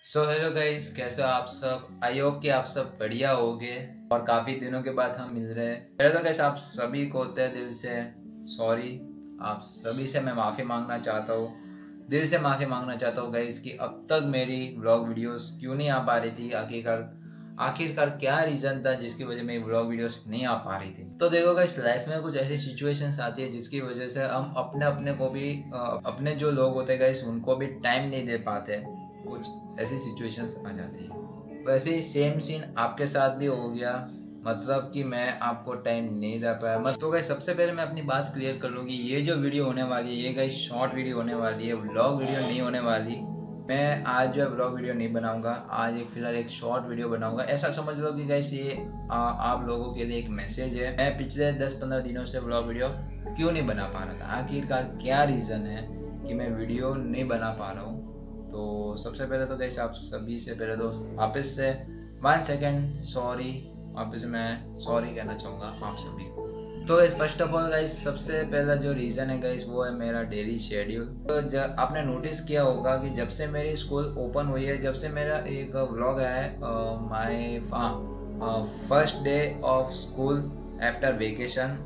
Hello guys, कैसे हो आप सब। आई होप कि आप सब बढ़िया होगे और काफ़ी दिनों के बाद हम मिल रहे हैं। पहले तो गाइस आप सभी को तहे दिल से सॉरी, आप सभी से मैं माफ़ी मांगना चाहता हूँ, दिल से माफ़ी मांगना चाहता हूँ गाइस कि अब तक मेरी व्लॉग वीडियोस क्यों नहीं आ पा रही थी। आखिरकार क्या रीज़न था जिसकी वजह मेरी व्लॉग वीडियोस नहीं आ पा रही थी। तो देखो गाइस, लाइफ में कुछ ऐसी सिचुएशंस आती है जिसकी वजह से हम अपने को भी अपने जो लोग होते हैं गाइस उनको भी टाइम नहीं दे पाते। कुछ ऐसी सिचुएशंस आ जाती है। वैसे ही सेम सीन आपके साथ भी हो गया, मतलब कि मैं आपको टाइम नहीं दे पाया। तो गाइस सबसे पहले मैं अपनी बात क्लियर कर लूँ कि ये जो वीडियो होने वाली है ये गाइस शॉर्ट वीडियो होने वाली है, व्लॉग वीडियो नहीं होने वाली। मैं आज जो है व्लॉग वीडियो नहीं बनाऊंगा, आज फिलहाल एक शॉर्ट वीडियो बनाऊंगा। ऐसा समझ लो कि गाइस ये आप लोगों के लिए एक मैसेज है। मैं पिछले 10-15 दिनों से व्लॉग वीडियो क्यों नहीं बना पा रहा था, आखिरकार क्या रीज़न है कि मैं वीडियो नहीं बना पा रहा हूँ। तो सबसे पहले तो गाइस आप सभी से पहले तो वापस से 1 सेकेंड सॉरी, वापस से मैं सॉरी कहना चाहूँगा आप सभी को। तो फर्स्ट ऑफ ऑल गाइस सबसे पहला जो रीज़न है गाइस वो है मेरा डेली शेड्यूल। तो जब आपने नोटिस किया होगा कि जब से मेरी स्कूल ओपन हुई है, जब से मेरा एक व्लॉग आया है my first day of school after vacation,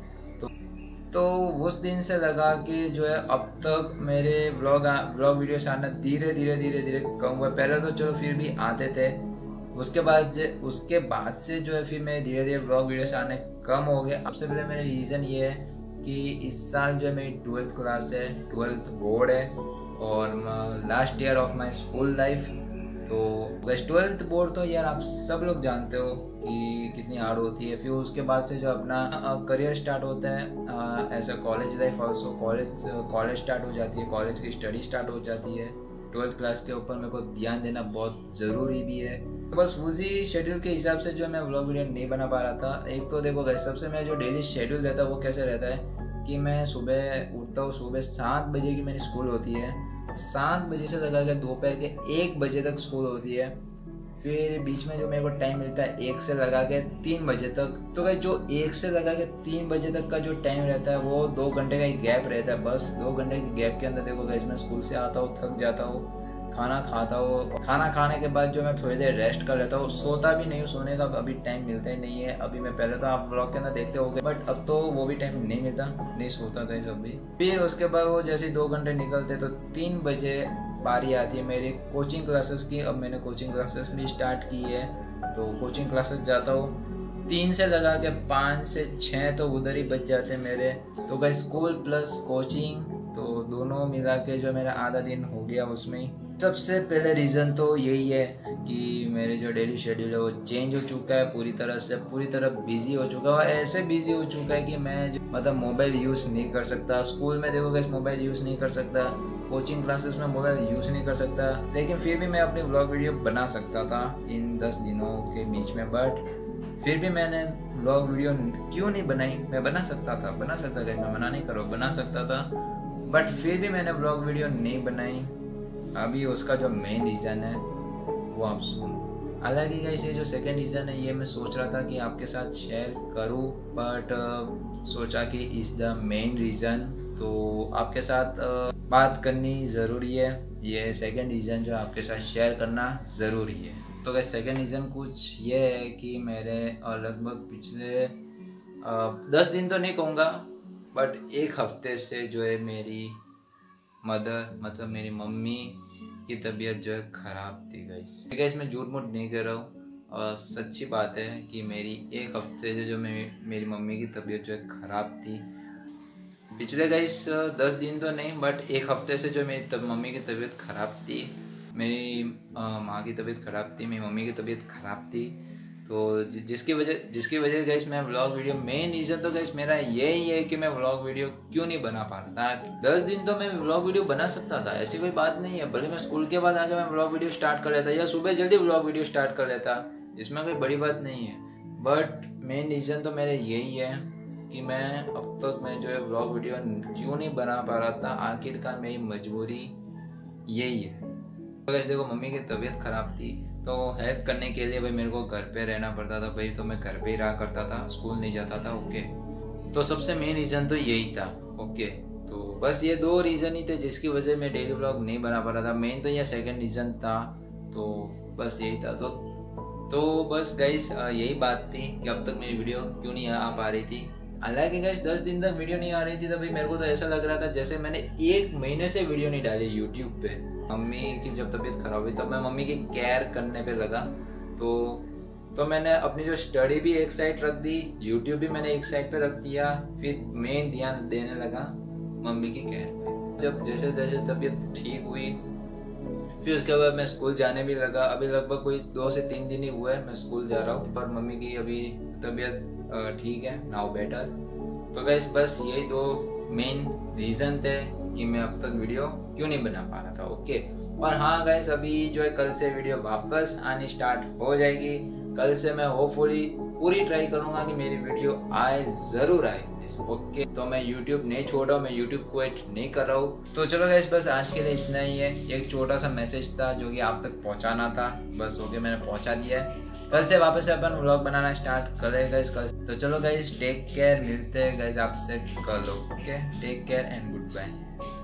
तो उस दिन से लगा कि जो है अब तक मेरे व्लॉग वीडियोस आना धीरे धीरे कम हुआ। पहले तो चलो फिर भी आते थे, उसके बाद से जो है फिर मेरे धीरे धीरे व्लॉग वीडियोस आने कम हो गए। सबसे पहले मेरा रीज़न ये है कि इस साल जो है मेरी 12th क्लास है, 12th बोर्ड है और last year of my school life. तो बस 12th बोर्ड तो यार आप सब लोग जानते हो कि कितनी हार्ड होती है। फिर उसके बाद से जो अपना करियर स्टार्ट होता है, ऐसा college life also, college start हो जाती है, कॉलेज की स्टडी स्टार्ट हो जाती है। 12th क्लास के ऊपर मेरे को ध्यान देना बहुत ज़रूरी भी है। तो बस उसी शेड्यूल के हिसाब से जो मैं व्लॉग वीडियो नहीं बना पा रहा था। एक तो देखो गाइस, सबसे मेरा जो डेली शेड्यूल रहता है वो कैसे रहता है कि मैं सुबह उठता हूँ, सुबह 7 बजे की मेरी स्कूल होती है, 7 बजे से लगा के दोपहर के 1 बजे तक स्कूल होती है। फिर बीच में जो मेरे को टाइम मिलता है 1 से लगा के 3 बजे तक। तो गाइस जो 1 से लगा के 3 बजे तक का जो टाइम रहता है वो 2 घंटे का ही गैप रहता है। बस 2 घंटे के गैप के अंदर देखो गाइस मैं स्कूल से आता हूँ, थक जाता हूँ, खाना खाता हूँ, खाना खाने के बाद जो मैं थोड़ी देर रेस्ट कर लेता हूँ, सोता भी नहीं हूँ, सोने का अभी टाइम मिलता ही नहीं है। अभी मैं पहले तो आप ब्लॉग के अंदर देखते होंगे बट अब तो वो भी टाइम नहीं मिलता, नहीं सोता गाइस अभी। फिर उसके बाद वो जैसे 2 घंटे निकलते तो 3 बजे बारी आती है मेरी कोचिंग क्लासेस की। अब मैंने कोचिंग क्लासेस भी स्टार्ट की है, तो कोचिंग क्लासेस जाता हूँ 3 से लगा के 5 से 6 तो उधर ही बच जाते हैं मेरे। तो गाइस स्कूल प्लस कोचिंग तो दोनों मिला के जो मेरा आधा दिन हो गया उसमें ही। सबसे पहले रीज़न तो यही है कि मेरे जो डेली शेड्यूल है वो चेंज हो चुका है, पूरी तरह बिजी हो चुका है। और ऐसे बिजी हो चुका है कि मैं मतलब मोबाइल यूज़ नहीं कर सकता। स्कूल में देखो गाइस मोबाइल यूज़ नहीं कर सकता, कोचिंग क्लासेस में मोबाइल यूज़ नहीं कर सकता, लेकिन फिर भी मैं अपनी व्लॉग वीडियो बना सकता था इन 10 दिनों के बीच में। बट फिर भी मैंने व्लॉग वीडियो क्यों नहीं बनाई। मैं बना सकता था गाइस, मैं मना नहीं करो, बना सकता था, बट फिर भी मैंने व्लॉग वीडियो नहीं बनाई। अभी उसका जो मेन रीज़न है वो आप सुनो। हालांकि गाइस ये जो सेकंड रीज़न है ये मैं सोच रहा था कि आपके साथ शेयर करूं, बट सोचा कि इज़ द मेन रीज़न, तो आपके साथ बात करनी ज़रूरी है। ये सेकंड रीज़न जो आपके साथ शेयर करना ज़रूरी है। तो गाइस सेकंड रीज़न कुछ ये है कि मेरे लगभग पिछले 10 दिन तो नहीं कहूँगा बट 1 हफ्ते से जो है मेरी मदर मतलब मेरी मम्मी की तबीयत जो है ख़राब थी गाइस। मैं झूठ मूठ नहीं कर रहा हूँ और सच्ची बात है कि मेरी 1 हफ्ते से जो मेरी मम्मी की तबीयत जो है ख़राब थी। पिछले गाइस 10 दिन तो नहीं बट 1 हफ्ते से जो मेरी मम्मी की तबीयत ख़राब थी, मेरी माँ की तबीयत ख़राब थी, मेरी मम्मी की तबीयत ख़राब थी। तो जिसकी वजह गाइस मैं व्लॉग वीडियो, मेन रीज़न तो गाइस मेरा यही है कि मैं व्लॉग वीडियो क्यों नहीं बना पा रहा था। 10 दिन तो मैं व्लॉग वीडियो बना सकता था, ऐसी कोई बात नहीं है। भले मैं स्कूल के बाद आके मैं व्लॉग वीडियो स्टार्ट कर लेता या सुबह जल्दी व्लॉग वीडियो स्टार्ट कर लेता, इसमें कोई बड़ी बात नहीं है। बट मेन रीज़न तो मेरा यही है कि मैं अब तक मैं जो है व्लॉग वीडियो क्यों नहीं बना पा रहा था। आखिरकार मेरी मजबूरी यही है। तो गाइस देखो मम्मी की तबीयत ख़राब थी तो हेल्प करने के लिए भाई मेरे को घर पे रहना पड़ता था भाई, तो मैं घर पे ही रहा करता था, स्कूल नहीं जाता था। ओके, तो सबसे मेन रीज़न तो यही था। ओके, तो बस ये 2 रीज़न ही थे जिसकी वजह मैं डेली व्लॉग नहीं बना पा रहा था। मेन तो यह सेकंड रीज़न था तो बस यही था। तो बस गाइस यही बात थी कि अब तक मेरी वीडियो क्यों नहीं आ पा रही थी। हालांकि गाइस 10 दिन तक वीडियो नहीं आ रही थी तभी मेरे को तो ऐसा लग रहा था जैसे मैंने 1 महीने से वीडियो नहीं डाली यूट्यूब पे। मम्मी की जब तबीयत खराब हुई तब मैं मम्मी की केयर करने पे लगा। तो मैंने अपनी जो स्टडी भी एक साइड रख दी, यूट्यूब भी मैंने एक साइड पे रख दिया, फिर मेन ध्यान देने लगा मम्मी की केयर पे। जब जैसे जैसे तबीयत ठीक हुई फिर उसके बाद मैं स्कूल जाने भी लगा। अभी लगभग कोई 2 से 3 दिन ही हुआ है मैं स्कूल जा रहा हूँ, पर मम्मी की अभी तबीयत ठीक है, नाउ बेटर। तो गाइस बस यही 2 मेन रीज़न थे कि मैं अब तक वीडियो क्यों नहीं बना पा रहा था। ओके, और हाँ गाइस अभी जो है कल से वीडियो वापस आनी स्टार्ट हो जाएगी। कल से मैं होपफुली पूरी ट्राई करूँगा कि मेरी वीडियो आए, ज़रूर आए। ओके, तो मैं YouTube नहीं छोड़ रहा हूँ, मैं YouTube क्विट नहीं कर रहा हूँ। तो चलो गाइस बस आज के लिए इतना ही है। एक छोटा सा मैसेज था जो कि आप तक पहुँचाना था, बस ओके मैंने पहुँचा दिया है। कल से वापस से अपन व्लॉग बनाना स्टार्ट करेंगे गाइस कल। तो चलो गाइस टेक केयर, मिलते हैं गाइस आपसे कल। Okay, take care and good bye.